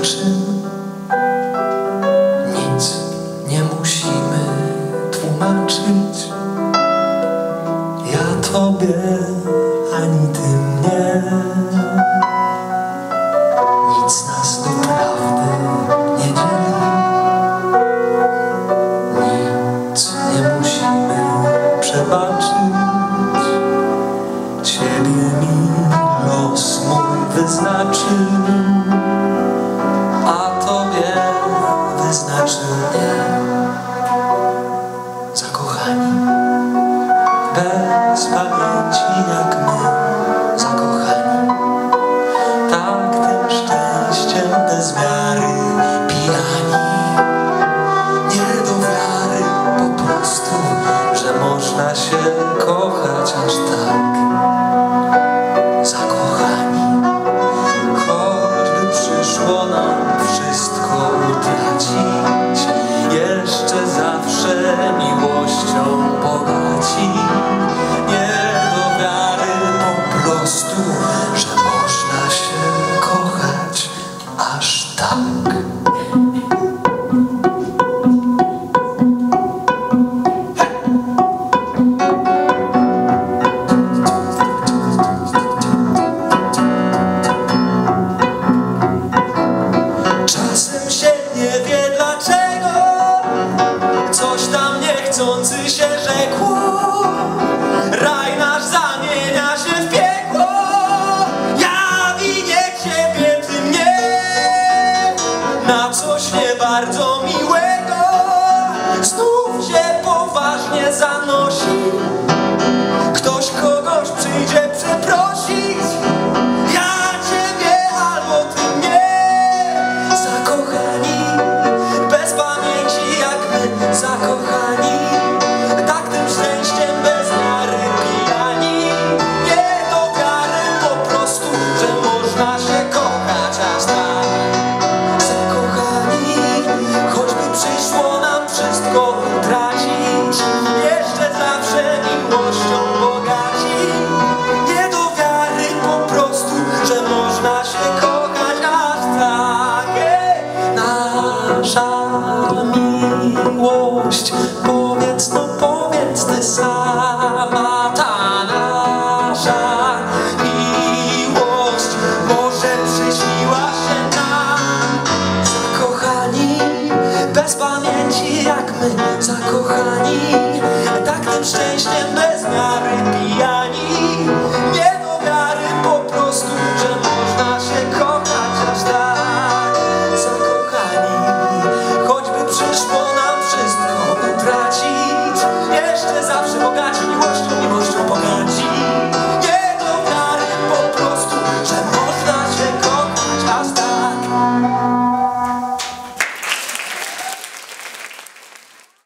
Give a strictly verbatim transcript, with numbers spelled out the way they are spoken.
niczym. Nic nie musimy tłumaczyć. Ja tobie, ani ty mnie. Nic nas doprawdy nie dzieli. Nic nie musimy przebaczyć. Ciebie mi los mój wyznaczył, a tobie wyznaczył mnie. Zakochani, bez pamięci jak my. Zakochani, tak tym szczęściem bez miary pijani. Nie do wiary po prostu, że można się kochać aż tak. Zakochani, choćby przyszło nam wszystko utracić, jeszcze zawsze miłością bogaci. Nie do wiary po prostu, że można się kochać aż tak. Czasem się nie wie dlaczego coś tam niechcący się rzekło. Raj nasz zamienia się w piekło. Ja winię ciebie, ty mnie, na coś nie bardzo miłego. Znów się poważnie zanosi. Ktoś kogoś przyjdzie przeprosić. Ja ciebie albo ty mnie. Zakochani, bez pamięci jak my. Zakochani, tak tym szczęściem bez miary pijani. Nie do wiary po prostu, że można się kochać aż tak. Zakochani, choćby przyszło nam wszystko utracić, jeszcze zawsze miłością bogaci. Nie do wiary po prostu, że można się kochać aż tak. Nasza miłość, powiedz, no powiedz ty sama, ta nasza miłość może przyśniła się nam. Zakochani, bez pamięci jak my. Zakochani, tak tym szczęściem bez miary pijani. Nie do wiary po prostu, że można się kochać aż tak. Zakochani, choćby przyszło nam wszystko utracić, jeszcze zawsze bogaci.